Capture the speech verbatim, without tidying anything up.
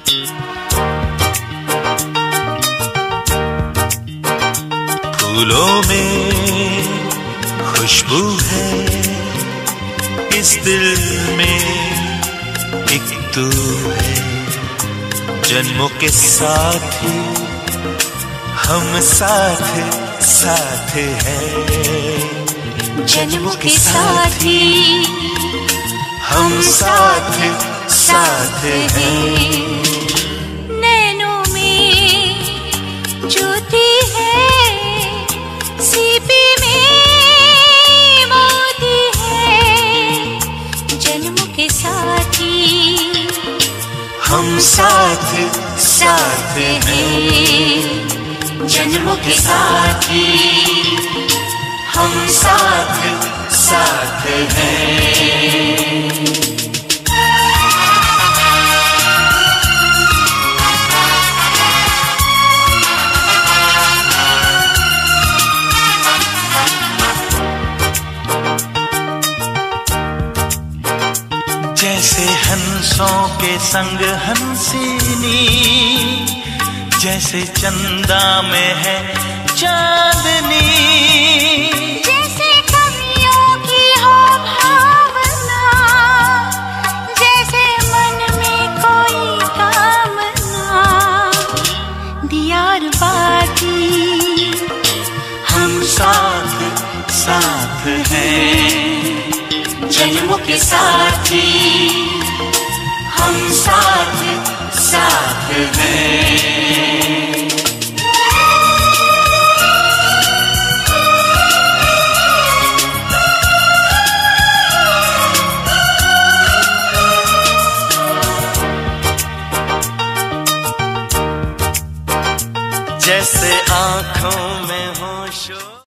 फूलों में खुशबू है, इस दिल में एक तू है। जन्मों के साथी हम साथ साथ हैं, जन्मों के साथी हम साथ साथ हैं। नैनों में ज्योति है, सीपी में मोती है, जन्मों के साथी हम साथ साथ हैं, जन्मों के साथी हम साथ साथ हैं। जैसे हंसों के संग हंसिनी, जैसे चंदा में है चांदनी, जैसे कवियों की हो भावना, जैसे मन में कोई कामना, दियार बाती हम साथ साथ हैं, जन्मों के साथी हम साथ साथ हैं। जैसे आँखों में होश